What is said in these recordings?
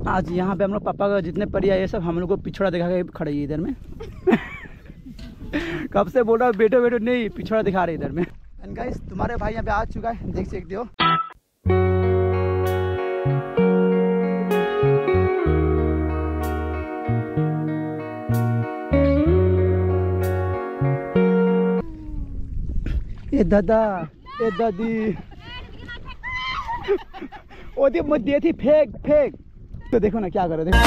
आज यहाँ पे हम लोग पापा का जितने परिया ये सब हम लोग को पिछड़ा दिखा के खड़े हैं इधर में। कब से बोल रहा बेटो बेटो नहीं, पिछड़ा दिखा रहे इधर में। एंड गाइस तुम्हारे भाई यहाँ पे आ चुका है, देख सकते हो। ए दादा ए दादी ओ दे मत दे थी फेंक फेंक। तो देखो ना क्या कर रहे थे।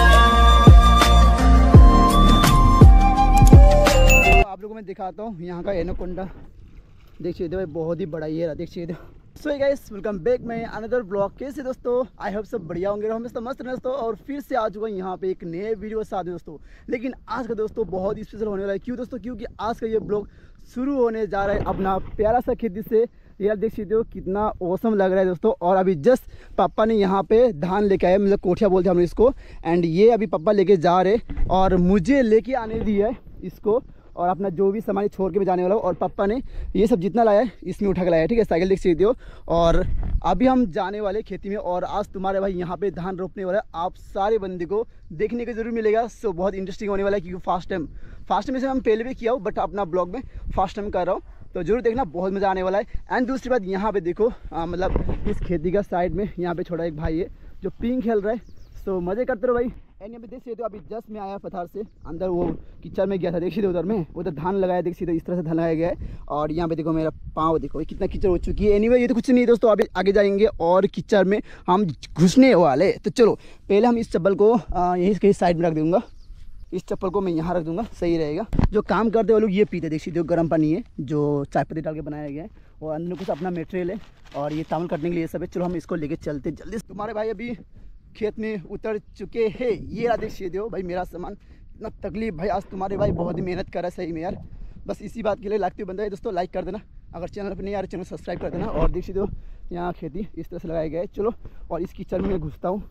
तो आप लोगों को मैं दिखाता हूँ यहाँ का एनाकोंडा। देखिए भाई बहुत ही बड़ा ये रहा, देखिए। सो गाइस वेलकम बैक मैं अनदर ब्लॉग। कैसे दोस्तों, आई होप सब बढ़िया होंगे, हमें सब मस्त दोस्तों। और फिर से आ चुका हूँ यहाँ पे एक नए वीडियो के साथ दोस्तों। लेकिन आज का दोस्तों बहुत ही स्पेशल होने वाला है। क्यों दोस्तों? क्योंकि आज का ये ब्लॉग शुरू होने जा रहा है अपना प्यारा सा खेती से। यार देख सकते हो कितना औसम लग रहा है दोस्तों। और अभी जस्ट पापा ने यहाँ पे धान लेके आए, मतलब कोठिया बोलते हैं हम इसको। एंड ये अभी पापा लेके जा रहे और मुझे लेके आने दिया है इसको। और अपना जो भी सामान छोड़ के भी जाने वाला हो। और पापा ने ये सब जितना लाया है इसमें उठा के लाया है, ठीक है। साइकिल देख सकते हो। और अभी हम जाने वाले खेती में। और आज तुम्हारे भाई यहाँ पे धान रोपने वाला है। आप सारे बंदे को देखने को जरूर मिलेगा। सो बहुत इंटरेस्टिंग होने वाला है। क्योंकि फर्स्ट टाइम से हम पहले भी किया हूँ, बट अपना ब्लॉग में फर्स्ट टाइम कर रहा हूँ। तो जरूर देखना, बहुत मज़ा आने वाला है। एंड दूसरी बात यहाँ पे देखो, मतलब इस खेती का साइड में यहाँ पे छोटा एक भाई है जो पिंग खेल रहा है। सो मज़े करते रहो भाई। एंड यहाँ पे देख सकते हो अभी जस्ट में आया पथार से, अंदर वो कीचड़ में गया था, देख सकते उधर में उधर धान लगाया, देख सकते इस तरह से धान लगाया गया है। और यहाँ पे देखो मेरा पाँव देखो कितना कीचड़ हो चुकी है। एनीवे ये तो कुछ नहीं दोस्तों, अभी आगे जाएंगे और कीचड़ में हम घुसने वाले। तो चलो पहले हम इस चप्पल को यहीं कहीं साइड में रख दूँगा। इस चप्पल को मैं यहाँ रख दूंगा, सही रहेगा। जो काम करते वो लोग ये पीते, देखिए जो गर्म पानी है जो चाय पत्ती डाल के बनाया गया है। और अंदर कुछ अपना मटेरियल है और ये तामल काटने के लिए सब है। चलो हम इसको लेके चलते जल्दी। तुम्हारे भाई अभी खेत में उतर चुके हैं। ये रहा देख दो भाई मेरा सामान। इतना तकलीफ भाई, आज तुम्हारे भाई बहुत ही मेहनत कर रहा है सही में यार। बस इसी बात के लिए लाइक बंदा है दोस्तों, लाइक कर देना। अगर चैनल पर नहीं आ रहा चैनल सब्सक्राइब कर देना। और देख दो यहाँ खेती इस तरह से लगाया गया है। चलो और इस कीचड़ में मैं घुसता हूँ।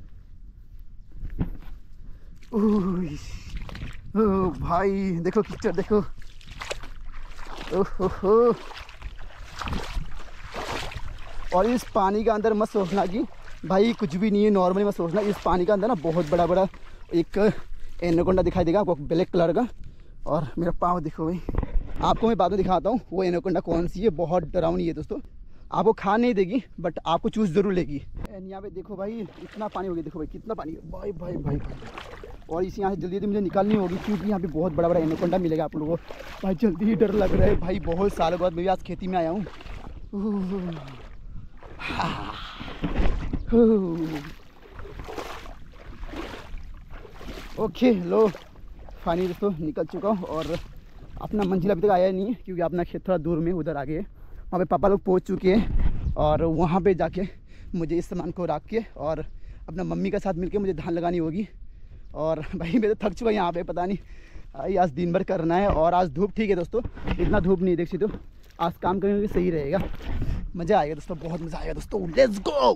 ओ भाई देखो कीचड़ देखो। ओहो। और इस पानी का अंदर मत सोचना कि भाई कुछ भी नहीं है, नॉर्मली मत सोचना। इस पानी का अंदर ना बहुत बड़ा बड़ा एक एनाकोंडा दिखाई देगा आपको, ब्लैक कलर का। और मेरा पाँव देखो भाई, आपको मैं बाद में दिखाता हूँ वो एनाकोंडा कौन सी है। बहुत डरावनी है दोस्तों, आपको खा नहीं देगी बट आपको चूस जरूर लेगी। एंड यहाँ पे देखो भाई इतना पानी हो गया, देखो भाई कितना पानी है भाई भाई भाई भाई। और इस यहाँ से जल्दी मुझे निकालनी होगी क्योंकि यहाँ पे बहुत बड़ा बड़ा एनाकोंडा मिलेगा आप लोगों को। भाई जल्दी ही डर लग रहा है भाई, बहुत सालों बाद मैं भी आज खेती में आया हूँ। ओके लो फाइनली दोस्तों निकल चुका हूँ। और अपना मंजिल अभी तक आया नहीं है क्योंकि अपना खेत थोड़ा दूर में उधर आगे है। वहाँ पे पापा लोग पहुँच चुके हैं। और वहाँ पे जाके मुझे इस सामान को रख के और अपना मम्मी के साथ मिलके मुझे धान लगानी होगी। और भाई मैं तो थक चुका यहाँ पे, पता नहीं आज दिन भर करना है। और आज धूप ठीक है दोस्तों, इतना धूप नहीं, देख सकते हो। आज काम करने के लिए सही रहेगा, मज़ा आएगा दोस्तों, बहुत मज़ा आएगा दोस्तों। Let's go.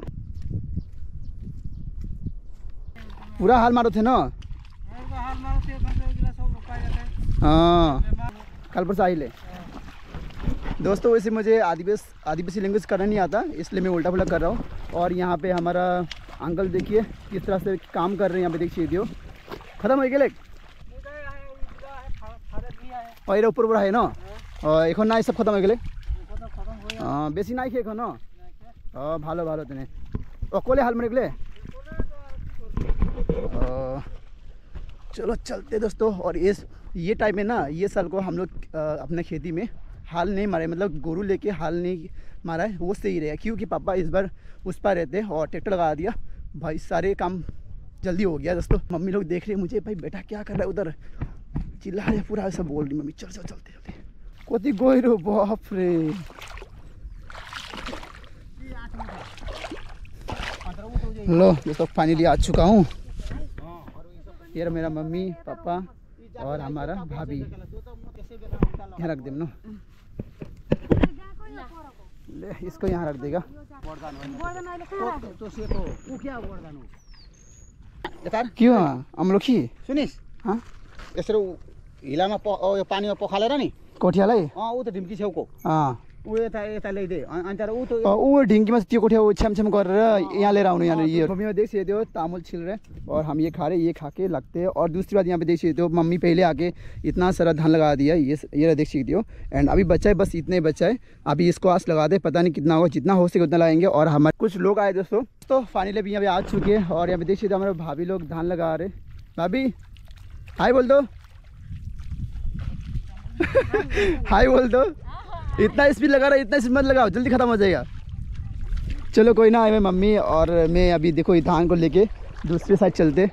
पूरा हाल मारो थे ना। हाँ कल पर आई ले दोस्तों। वैसे मुझे आदिवासी लैंग्वेज करना नहीं आता, इसलिए मैं उल्टा पुल्टा कर रहा हूँ। और यहाँ पे हमारा अंकल देखिए किस तरह से काम कर रहे हैं यहाँ पे, देखिए हो खत्म हो गए और ऊपर ऊपर है ना। এখন নাই सब खत्म हो गए। बेसी নাই এখন ना। ভালো ভালো तेने অকলে हाल मारे गए। चलो चलते दोस्तों। और ये टाइम में ना, ये साल को हम लोग अपने खेती में हाल नहीं मारे, मतलब गोरू लेके हाल नहीं मारा है, वो सही रहेगा। क्योंकि पापा इस बार उस पर रहते हैं और ट्रैक्टर लगा दिया भाई, सारे काम जल्दी हो गया दोस्तों। मम्मी लोग देख रहे हैं मुझे, भाई बेटा क्या कर रहा है उधर, चिल्ला रहे पूरा, ऐसा बोल रही मम्मी। चल चल चलते चलते कोती गोइरो बाप रे। लो दोस्तों फाइनली आ चुका हूँ। ये मेरा मम्मी पापा और हमारा भाभी, यहाँ रख दे ना, ले इसको यहाँ रख देगा। क्यों अमलोखी सुनिस् हाँ यसरी हिलामा पानीमा पखालेर नि कोठियालाई ऊ त ढिम्की छेउको हाँ ढिंकी में त्यो कोठे छम छम गरेर यहाँ लिएर आउनु। यहाँ ये मम्मी में देख सकते हो तामुल छिल रहे और हम ये खा रहे, ये खा के लगते हैं। और दूसरी बात यहाँ पे देख सकते हो मम्मी पहले आके इतना सारा धान लगा दिया, ये देख सकते हो। एंड अभी बच्चा है, बस इतने बच्चा है, अभी इसको आस लगा दे, पता नहीं कितना होगा, जितना हो सके उतना लगाएंगे। और हमारे कुछ लोग आए दोस्तों, तो फाइनली अभी यहाँ पे आ चुके हैं। और यहाँ पे देख सकते हो हमारे भाभी लोग धान लगा रहे। भाभी हाय बोल दो, हाय बोल दो। इतना स्पीड लगा रहा है, इतना स्पीड मत लगाओ, जल्दी खत्म हो जाएगा। चलो कोई ना, आए मम्मी और मैं अभी देखो धान को लेके दूसरी साइड चलते।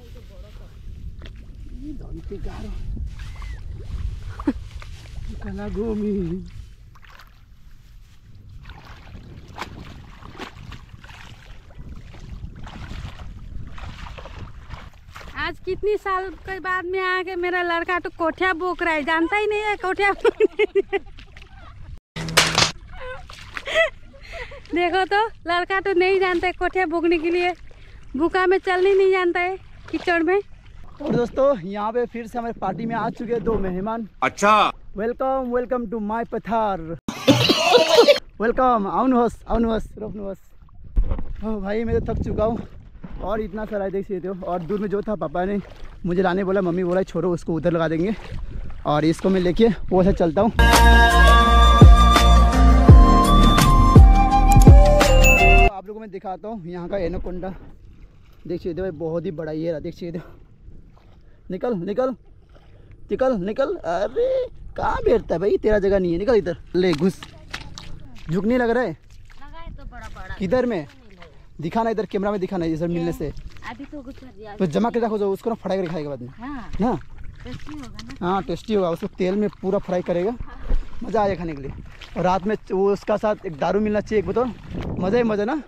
आज कितनी साल के बाद में आके मेरा लड़का तो कोठिया बोक रहा है, जानता ही नहीं है कोठिया। देखो तो लड़का तो नहीं जानता है कोठिया बोकने के लिए, बुका में चलने नहीं जानता है कीचड़ में। और दोस्तों यहाँ पे फिर से हमारे पार्टी में आ चुके हैं 2 मेहमान। अच्छा, वेलकम वेलकम टू माय पथार। वेलकम, आउनुहोस् रोक्नुहोस्। ओ भाई मैं तो थक चुका हूँ और इतना सारा देख सकते हो। और दूर में जो था पापा ने मुझे लाने बोला, मम्मी बोला छोड़ो उसको उधर लगा देंगे। और इसको मैं लेके वो से चलता हूँ। आप लोगों को मैं दिखाता हूँ यहाँ का एनोकोंडा। देख सकते हो बहुत ही बड़ा ये रहा, देख सकते हो। निकल निकल निकल निकल, अरे कहाँ बैठता है भाई, तेरा जगह नहीं है, निकल इधर। ले घुस, झुकने लग रहा है तो बड़ा बड़ा किधर में दिखाना, इधर कैमरा में दिखाना, इधर मिलने से अभी तो जमा के रखो, जो उसको ना फ्राई करके खाएगा बाद में। हाँ टेस्टी होगा ना। हाँ टेस्टी होगा, उसको तेल में पूरा फ्राई करेगा, मज़ा आएगा खाने के लिए। और रात में वो उसका साथ एक दारू मिलना चाहिए, एक बताओ, मज़ा ही मज़ा ना।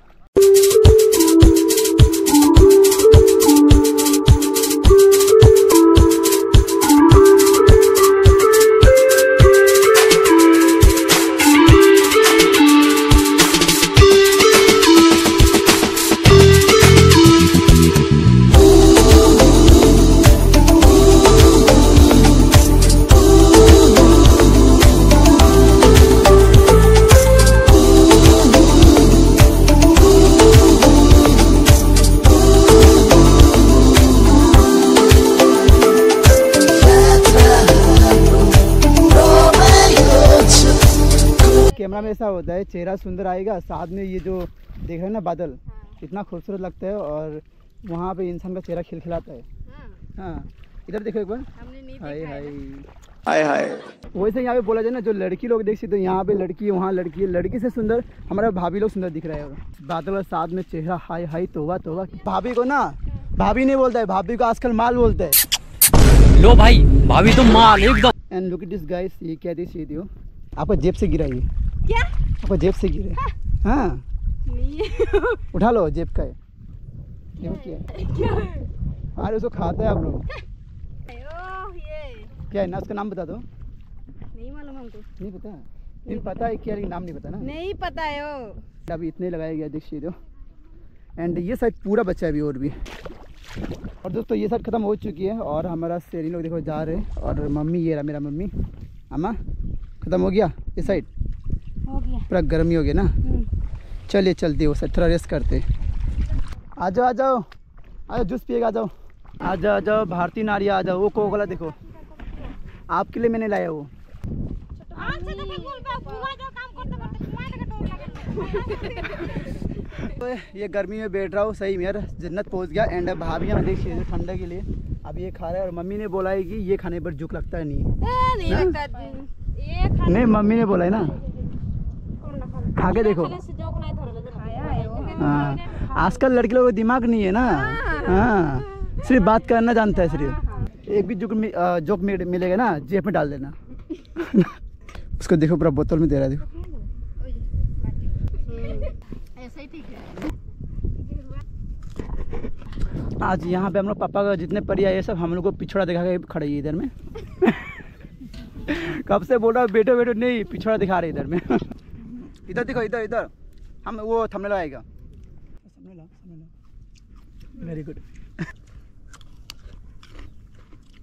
कैमरा में ऐसा होता है, चेहरा सुंदर आएगा, साथ में ये जो देख रहे हैं ना बादल, इतना खूबसूरत लगता है। और वहाँ पे इंसान का चेहरा खिलखिलाता है। हाँ इधर देखो एक बार, हाय हाय हाय हाय। वैसे यहाँ पे बोला जाए ना, जो लड़की लोग देख सकते हो, यहाँ पे लड़की है, वहाँ लड़की है, लड़की से सुंदर हमारा भाभी लोग सुंदर दिख रहा है। बादल और साथ में चेहरा, हाय हाय तोबा तोबा। भाभी को ना भाभी नहीं बोलता है, भाभी को आजकल माल बोलता है। लो भाई, भाभी तो माल एकदम। And look at this guys, ये क्या देख सकते हो, आपका जेब से गिरा ये, क्या आपको जेब से गिरे? हाँ उठा लो, जेब का है ये। क्या अरे उसको खाता है आप लोग, क्या है ना, उसका नाम बता दो। नहीं मालूम हमको, नहीं पता? नहीं पता है क्या, लेकिन नाम नहीं पता ना। नहीं पता है अभी इतने लगाया गया, देखिए दो। एंड ये साइड पूरा बच्चा है अभी और भी। और दोस्तों ये साइड खत्म हो चुकी है और हमारा शेरी लोग देखो जा रहे हैं। और मम्मी, ये रहा मेरा मम्मी, अम्मा खत्म हो गया ये साइड, हो गया पूरा गर्मी हो गया ना। चलिए चलते वो साइड थोड़ा रेस्ट करते। आ जाओ आ जाओ आ जाओ, जूस पिएगा, आ जाओ आ जाओ आ जाओ। भारतीय नारिया आ जाओ। वो कोको कोला देखो, आपके लिए मैंने लाया वो। ये गर्मी में बैठ रहा हूँ, सही में यार जन्नत पहुँच गया। एंड भाभी यहाँ देखिए ठंडा के लिए अब ये खा रहा है। और मम्मी ने बोला है कि ये खाने पर भूख लगता है नहीं लगता। नहीं मम्मी ने बोला है ना, खा के देखो। हाँ आजकल लड़के लोगों को दिमाग नहीं है ना। हाँ सिर्फ बात करना जानता है सिर्फ। एक भी जोक मिलेगा ना, जेब में डाल देना। उसको देखो पूरा बोतल में दे रहा है, देखो। ऐसा ही ठीक है। आज यहाँ पे हम लोग पापा का जितने परिया ये सब हम लोग को पिछड़ा दिखा के खड़े है इधर में। कब से बोल रहा हूँ बैठो बैठो, नहीं पिछड़ा दिखा रहे इधर में। इधर देखो, इधर इधर हम वो थंबनेल आएगा। Very good.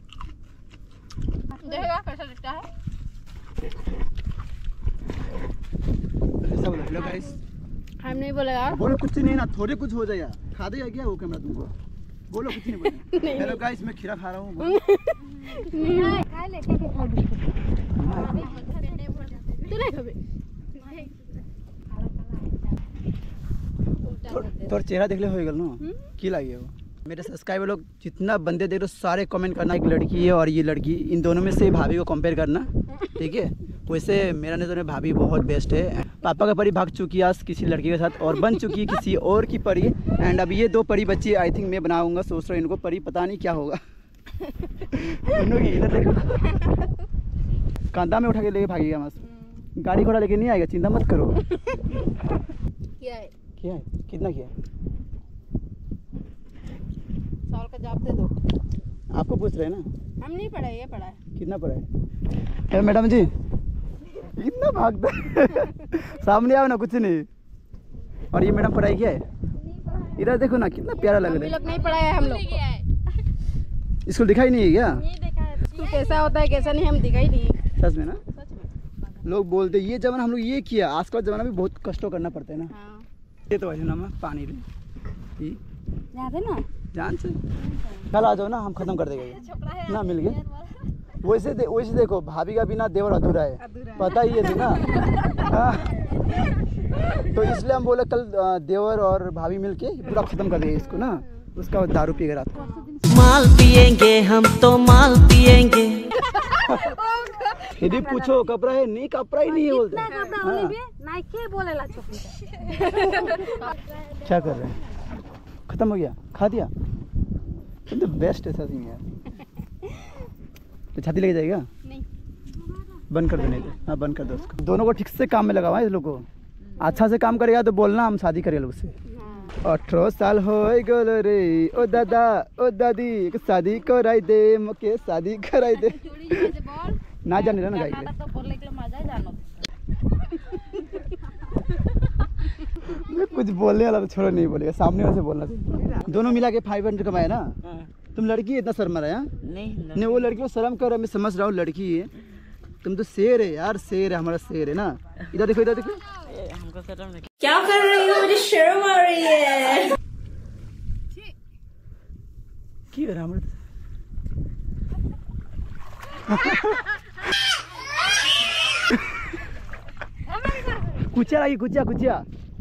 देखा कैसा दिखता है। हेलो गाइस, हम नहीं बोलेगा। बोलो कुछ नहीं ना, थोड़े कुछ हो जाएगा। खा देगा क्या वो कैमरा तुमको? बोलो कुछ नहीं बोलो। हेलो गाइस, मैं खीरा खा रहा हूँ। तोर चेहरा देख ले हो गल ना की लगी वो। मेरे सब्सक्राइबर लोग जितना बंदे देख रहे हो सारे कमेंट करना, एक लड़की है और ये लड़की, इन दोनों में से भाभी को कंपेयर करना, ठीक है। वैसे मेरा नज़र में भाभी बहुत बेस्ट है। पापा का परी भाग चुकी है आज किसी लड़की के साथ और बन चुकी है किसी और की परी। एंड अब ये 2 परी बच्ची आई थिंक मैं बनाऊंगा, सोच रहा हूँ इनको परी, पता नहीं क्या होगा। इधर देखो, कांधा में उठा के लेके भागेगा मस्त। गाड़ी घोड़ा लेके नहीं आएगा, चिंता मत करो। क्या है? क्या है? कितना किया है? सवाल का जवाब दे दो। आपको पूछ रहे हैं ना, हम नहीं पढ़ा है, ये पढ़ा है। कितना पड़ा है? मैडम जी इतना भागता है। सामने आओ ना, कुछ नहीं। और ये मैडम पढ़ाई क्या है? इधर देखो ना, कितना प्यारा लग रहा है। लोग नहीं पढ़ा है हम लोग। स्कूल दिखाई नहीं है क्या? स्कूल कैसा होता है कैसा नहीं हम दिखाई नहीं। सच में ना, लोग बोलते ये जमाना हम लोग ये किया, आज का जमाना भी बहुत कष्ट करना पड़ता है ना। हाँ। ये तो वैसे ना मैं पानी ले याद है ना, जान से कल आ जाओ ना, हम खत्म कर देंगे ये ना, मिल गए। वैसे देखो, भाभी का बिना देवर अधूरा है, पता ही है ना। हाँ। तो इसलिए हम बोले कल देवर और भाभी मिलके पूरा खत्म कर देंगे इसको ना, उसका बाद दारू पिएगा रात को। माल पिएंगे हम तो माल पिएंगे। यदि पूछो कपड़ा है नहीं, कपड़ा ही नहीं है बोलते। क्या कर रहे हैं? खत्म हो गया, खा दिया। तुम तो बेस्ट है सच में यार। तो छाती लेके जाएगा? नहीं, बंद कर दो, नहीं तो हाँ बंद कर दो उसको। दोनों को ठीक से काम में लगावा इस लोग को। अच्छा से काम करेगा तो बोलना हम शादी करेंगे उससे। 18 साल हो गल रे ओ दादा ओ दादी, शादी कराई दे मुके, शादी कराई दे। ना जाने रहा ना गाई तो बोलने के लिए मजा ही जानो। मैं कुछ बोलने वाला तो छोड़ो, नहीं बोलेगा, सामने वाले से बोलना चाहिए। दोनों मिला के 500 कमाए ना। तुम लड़की इतना शर्मा रहा है? नहीं वो लड़की को शर्म कर रहा है, मैं समझ रहा हूँ लड़की है। तुम तो शेर है यार, शेर है, हमारा शेर है ना। इधर देखो, इधर देखो। हमको शर्म नहीं। क्या कर रही हो? मुझे शर्म आ रही है। की है हमारे? कुचिया लगी, कुचिया।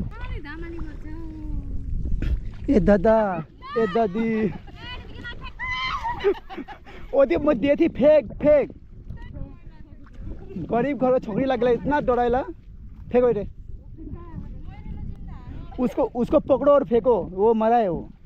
ए दादा ए दादी, ओदी मत दिए थी, फेंक। गरीब घर छोकरी लगला, इतना डराइला, फेंको रे उसको पकड़ो और फेंको, वो मरा है वो।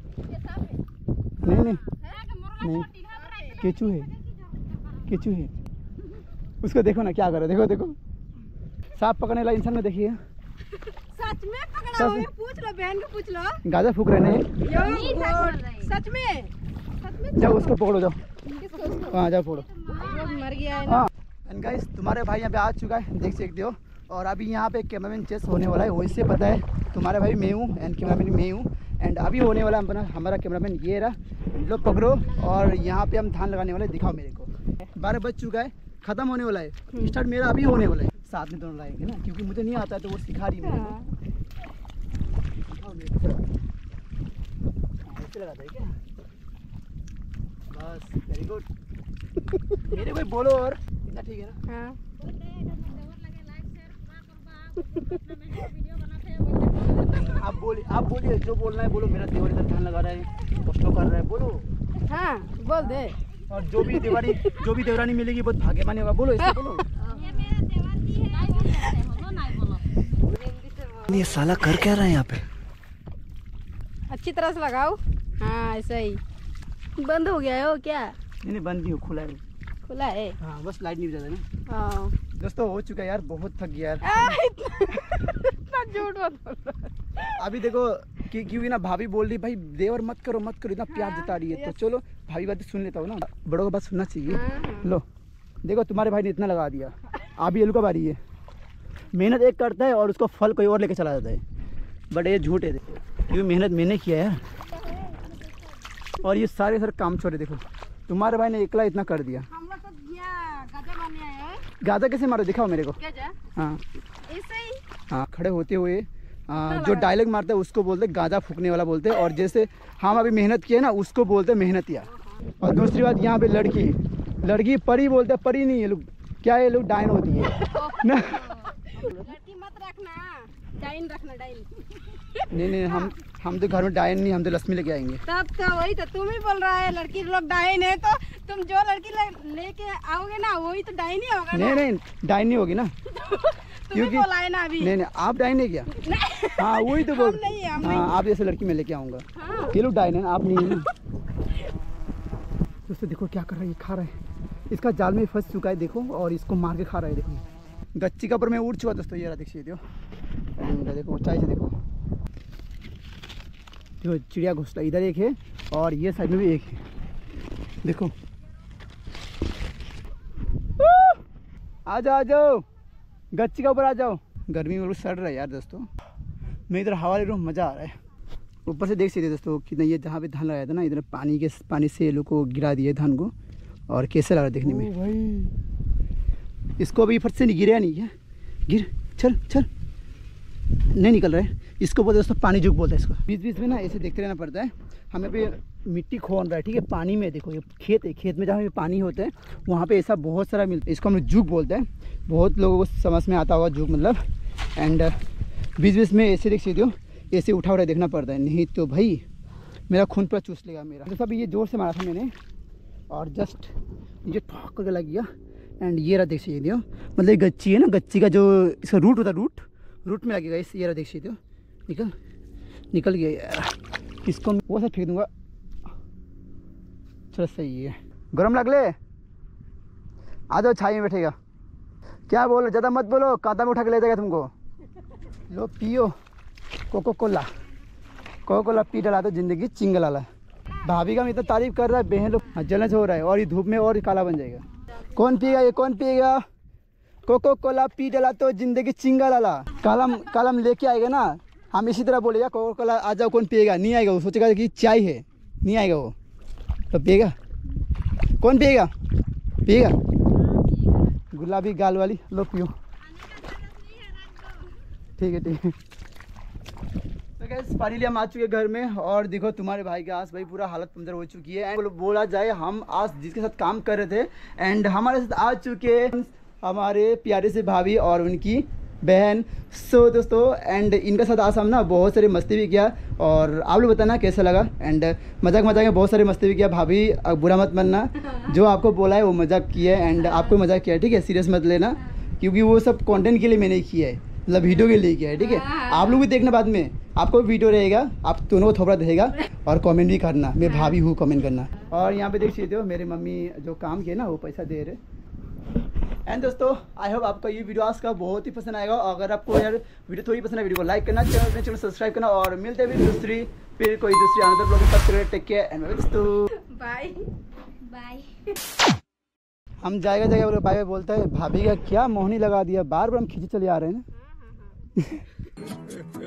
नहीं केचू है। उसको देखो ना क्या कर रहा है, देखो। सांप पकड़ने वाला इंसान में देखिए। सच में पकड़ा हुआ है, पूछ लो बहन को, पूछ लो। गाजर फूक रहे नहीं? सच में जाओ उसको पकड़ो, जाओ। हाँ जाओ पकड़ो। मर गया है। हाँ एंड गाइस, तुम्हारे भाई यहाँ पे आ चुका है, देख सकते हो। और अभी यहाँ पे कैमरामैन चेस होने वाला है, वैसे पता है तुम्हारे भाई मैं हूँ एंड कैमरामैन मैं हूँ। एंड अभी होने वाला हमारा कैमरामैन ये रहा, लो पकड़ो। और यहाँ पे हम धान लगाने वाले, दिखाओ मेरे को। 12 बज चुका है, खत्म होने वाला है। स्टार्ट मेरा अभी होने वाला है, साथ में दोनों लाएंगे ना, क्योंकि मुझे नहीं आता है तो वो सिखा रही है मेरे को। ऐसे लगाता है क्या? बस वेरी गुड। मेरे भाई बोलो और इतना ठीक है ना? हाँ। आप बोलिए जो बोलना है बोलो। मेरा देवर इधर धान लगा रहा है, कष्ट कर रहा है, बोलो। हाँ बोल दे। और जो भी देवरानी मिलेगी बहुत भाग्यवान होगा, बोलो ऐसे बोलो। ये साला कर क्या रहा है यहाँ पे? अच्छी तरह से लगाओ। हाँ ऐसा ही। बंद हो गया है वो क्या? नहीं बंद नहीं हो, खुला है। खुला है? हाँ बस लाइट नहीं बजा ना। हाँ दोस्तों हो चुका है यार, बहुत थक गया यार। इतना झूठ मत बोल। अभी देखो क्योंकि ना भाभी बोल रही भाई देवर मत करो, इतना प्यार जता रही है, तो चलो भाभी बात सुन लेता हूँ ना, बड़ों का बात सुनना चाहिए। लो देखो तुम्हारे भाई ने इतना लगा दिया, अभी ये का बारी है। मेहनत एक करता है और उसको फल कोई और लेके चला जाता है, बट ये झूठ है क्योंकि मेहनत मैंने किया यार। और ये सारे काम छोड़े, देखो तुम्हारे भाई ने एकला इतना कर दिया। हम लोग तो गाजा बने आए हैं। गाजा कैसे मारो, दिखाओ मेरे को। गाजा? हाँ ऐसे ही। हाँ, खड़े होते हुए जो डायलॉग मारते हैं उसको बोलते गांजा फूकने वाला बोलते हैं, और जैसे हम अभी मेहनत किए ना उसको बोलते मेहनतिया। और दूसरी बात यहाँ पे लड़की परी बोलते हैं, परी नहीं है लोग, क्या ये लोग डायन होती है ना। लड़की मत रखना, डाइन रखना, डाइन। नहीं हम तो घर में डायन नहीं, हम तो लक्ष्मी लेके आएंगे। तब तो वही तो तुम ही बोल रहा है लड़की लोग डाइन है, तो तुम जो लड़की लेके आओगे ना वही तो डाइन ही होगा ना। नहीं डायन नहीं होगी ना। क्योंकि बोला है ना अभी। नहीं आप डायन है क्या? हाँ वही तो बोल। हाँ आप जैसे लड़की मैं लेके आऊँगा। हाँ। ये लोग डायन है, आप नहीं है ना। दोस्तों देखो क्या कर रहा है, ये खा रहा है, इसका जाल में फंस चुका है देखो, और इसको मार के खा रहा है। देखो गच्ची का ऊपर मैं उड़ चुका दोस्तों, ये रहा देखिए देखो ऊंचाई से देखो चिड़िया घोंसला इधर एक है और ये साइड में भी एक है। देखो आ जाओ गच्ची का ऊपर आ जाओ। गर्मी में सड़ रहा है यार दोस्तों, मैं इधर हवा ले रहा हूँ, मज़ा आ रहा है। ऊपर से देख सकते दोस्तों कि नहीं, ये जहाँ पे धान लगाया था ना, इधर पानी से ये लोग को गिरा दिए धान को, और कैसे लग रहा है देखने में भाई। इसको अभी फट से नहीं गिरा, नहीं है गिर, चल नहीं निकल रहा है। इसको बोलते दोस्तों पानी जुग बोलते हैं इसको। बीच में ना ऐसे देखते रहना पड़ता है। हमें पे मिट्टी खोन रहा है, ठीक है, पानी में। देखो ये खेत है, खेत में जहाँ पे पानी होता है वहाँ पे ऐसा बहुत सारा मिलता है, इसको हम जुग बोलते हैं। बहुत लोगों को समझ में आता होगा जुग मतलब। एंड बीच में ऐसे देख सकते हो, ऐसे उठा देखना पड़ता है, नहीं तो भाई मेरा खून पूरा चूस लेगा मेरा। तो सब ये ज़ोर से मारा था मैंने, और जस्ट ये ठोक करके लग गया। एंड ये रहा देख सकते हो, मतलब ये गच्ची है ना, गच्ची का जो इसका रूट होता है, रूट में लगेगा इस। ये रहा देख सकते हो, निकल गया यार। इसको वो सब फेंक दूंगा। चलो सही है, गरम लग ले, आ जाओ छाई में बैठेगा। क्या बोलो, ज़्यादा मत बोलो, कांटा में उठा के ले जाएगा तुमको। लो पियो कोको कोला पी डाला तो ज़िंदगी चिंग लाला। भाभी का मैं इतना तारीफ कर रहा है, बहन लोग जलन से हो रहा है, और ये धूप में और काला बन जाएगा। कौन पिएगा? कोको कोला पी डाला तो जिंदगी चिंगा लाला। कलम लेके आएगा ना, हम इसी तरह बोलेगा कोको कोला आ जाओ, कौन पिएगा? नहीं आएगा, वो सोचेगा कि चाय है, नहीं आएगा वो, तो पिएगा। कौन पिएगा? गुलाबी गाल वाली, लो पियो। ठीक है। तो गाइस फाइनली हम आ चुके घर में, और देखो तुम्हारे भाई का आज भाई पूरा हालत पंजर हो चुकी है। एंड बोला जाए हम आज जिसके साथ काम कर रहे थे, एंड हमारे साथ आ चुके हमारे प्यारे से भाभी और उनकी बहन। सो दोस्तों, एंड इनके साथ आज हम ना बहुत सारी मस्ती भी किया, और आप लोग बताना कैसा लगा। एंड मजाक में बहुत सारी मस्ती भी किया। भाभी बुरा मत मानना, जो आपको बोला है वो मजाक किया है, एंड आपको मजाक किया है, ठीक है, सीरियस मत लेना, क्योंकि वो सब कंटेंट के लिए मैंने किया है, मतलब वीडियो के लिए किया है, ठीक है। आप लोग भी देखना बाद में, आपको वीडियो रहेगा, आप दोनों को थोड़ा रहेगा, और कमेंट भी करना, मैं भाभी हूँ कमेंट करना। और यहाँ पे देख सकते हो मेरी मम्मी जो काम किए ना वो पैसा दे रहे। एंड दोस्तों आई होप आपका ये वीडियो आज का बहुत ही पसंद आएगा। अगर आपको यार वीडियो थोड़ी पसंद है, वीडियो को लाइक करना, चैनल सब्सक्राइब करना, और मिलते हैं फिर कोई दूसरी अनदर ब्लॉग के साथ। टेक केयर एंड दोस्तों बाय। हम जाएगा बाय बोलता है। भाभी का क्या मोहनी लगा दिया, बार हम खींचे चले आ रहे हैं ना।